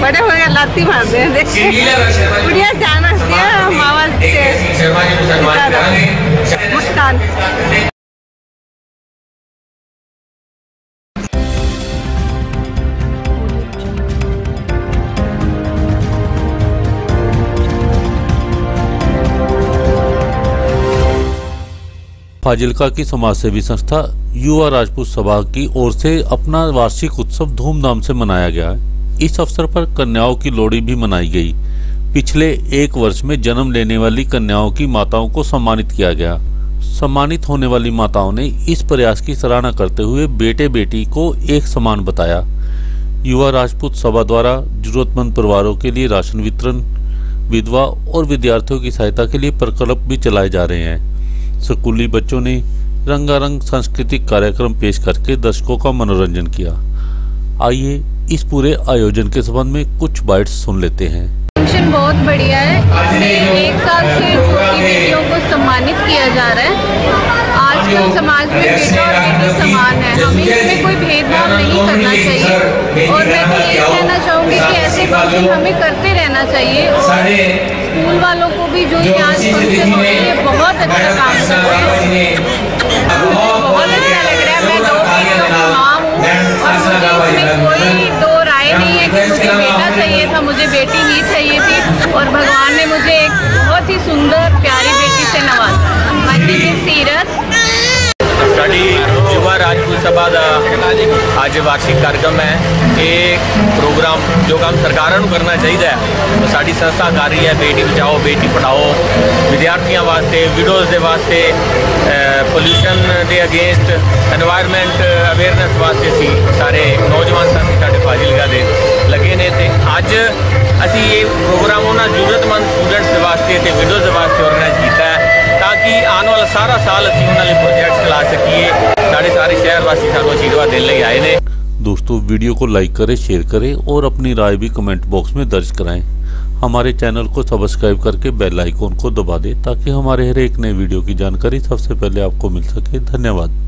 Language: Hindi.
बड़े हो गए लाती मारते हैं। बुढ़िया जान हंसती है मामा मुस्कान। फाजिल्का की समाजसेवी संस्था युवा राजपूत सभा की ओर से अपना वार्षिक उत्सव धूमधाम से मनाया गया। इस अवसर पर कन्याओं की लोहड़ी भी मनाई गई। पिछले एक वर्ष में जन्म लेने वाली कन्याओं की माताओं को सम्मानित किया गया। सम्मानित होने वाली माताओं ने इस प्रयास की सराहना करते हुए बेटे बेटी को एक समान बताया। युवा राजपूत सभा द्वारा जरूरतमंद परिवारों के लिए राशन वितरण, विधवा और विद्यार्थियों की सहायता के लिए प्रकल्प भी चलाए जा रहे हैं। स्कूली बच्चों ने रंगारंग सांस्कृतिक कार्यक्रम पेश करके दर्शकों का मनोरंजन किया। आइए इस पूरे आयोजन के संबंध में कुछ बाइट्स सुन लेते हैं। फंक्शन बहुत बढ़िया है। इसमें 1 साल से छोटी बेटियों को सम्मानित किया जा रहा है। आजकल समाज में बेटा और बेटी समान है, हमें इसमें कोई भेदभाव नहीं करना चाहिए। और मैं तो ये कहना चाहूँगी कि ऐसे फंक्शन हमें करते रहना चाहिए। और स्कूल वालों को भी जो ये आज फंक्शन हो रही है बहुत अच्छा काम कर रहे हैं। बहुत अच्छा लग रहा है। मैं 2 बेटियों की माँ हूँ और मुझे इसमें कोई 2 राय नहीं है कि मुझे बेटा चाहिए था, मुझे बेटी ही चाहिए थी। और भगवान ने मुझे एक बहुत ही सुंदर प्यारी बेटी से नवाजा। मंडी की सीरत साड़ी युवा राजपूत सभा का आज वार्षिक कार्यक्रम है। ये प्रोग्राम जो काम सरकारों को करना चाहिए तो साड़ी संस्था कर रही है। बेटी बचाओ बेटी पढ़ाओ, विद्यार्थियों वास्ते, विडोज के वास्ते, पोल्यूशन के अगेंस्ट, एनवायरमेंट अवेयरनेस वास्ते सी सारे नौजवान साथी साढ़े फाजिलका दे लगे ने। ते अज असी ये प्रोग्राम उन्होंने जरूरतमंद स्टूडेंट्स वास्ते ते विडोज वास्ते ऑर्गेनाइज किया है ताकि आने वाला सारा साल असी उन्होंने प्रोजेक्ट चला सकिए। सारे शहरवासी सानू आशीर्वाद देने लिए आए ने। दोस्तों वीडियो को लाइक करें, शेयर करें और अपनी राय भी कमेंट बॉक्स में दर्ज कराएं। हमारे चैनल को सब्सक्राइब करके बेल आइकॉन को दबा दें ताकि हमारे हर एक नए वीडियो की जानकारी सबसे पहले आपको मिल सके। धन्यवाद।